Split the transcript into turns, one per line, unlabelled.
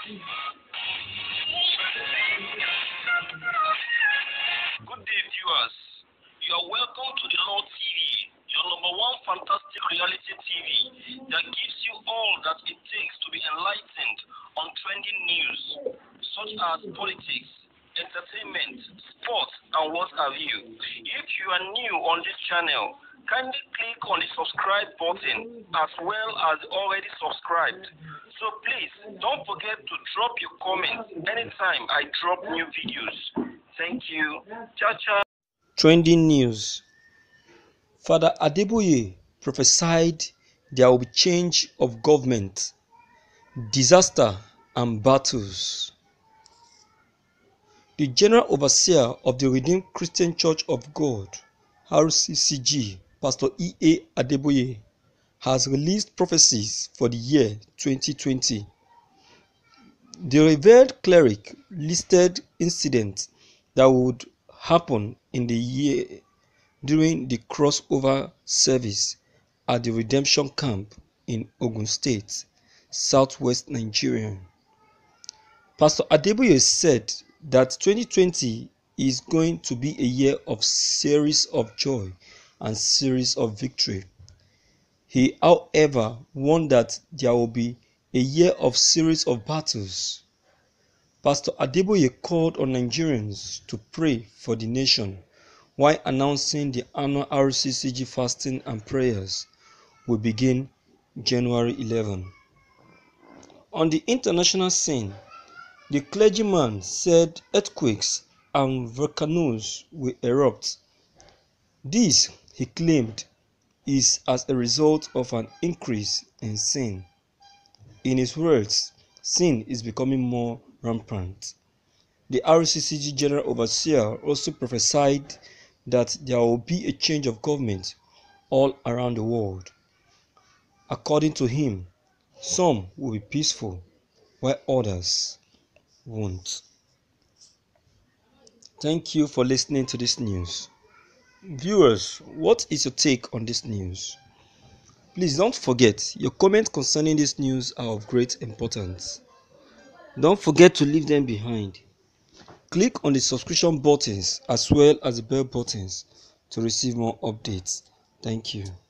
Good day, viewers. You are welcome to the Lord TV, your number one fantastic reality TV that gives you all that it takes to be enlightened on trending news such as politics, entertainment, sports, and what have you. If you are new on this channel, kindly click on the subscribe button as well as already subscribed. So please don't forget to drop your comments anytime I drop new videos. Thank you. Ciao, ciao. Trending news. Father Adeboye prophesied there will be change of government, disaster and battles. The General Overseer of the Redeemed Christian Church of God, RCCG, Pastor E.A. Adeboye, has released prophecies for the year 2020. The revered cleric listed incidents that would happen in the year during the crossover service at the Redemption Camp in Ogun State, southwest Nigeria. Pastor Adeboye said that 2020 is going to be a year of series of joy and series of victory. He, however, warned that there will be a year of series of battles. Pastor Adeboye called on Nigerians to pray for the nation while announcing the annual RCCG fasting and prayers will begin January 11. On the international scene, the clergyman said earthquakes and volcanoes will erupt. This, he claimed, is as a result of an increase in sin. In his words, sin is becoming more rampant. The RCCG General Overseer also prophesied that there will be a change of government all around the world. According to him, some will be peaceful, while others won't. Thank you for listening to this news. Viewers, what is your take on this news? Please don't forget, your comments concerning this news are of great importance. Don't forget to leave them behind. Click on the subscription buttons as well as the bell buttons to receive more updates. Thank you.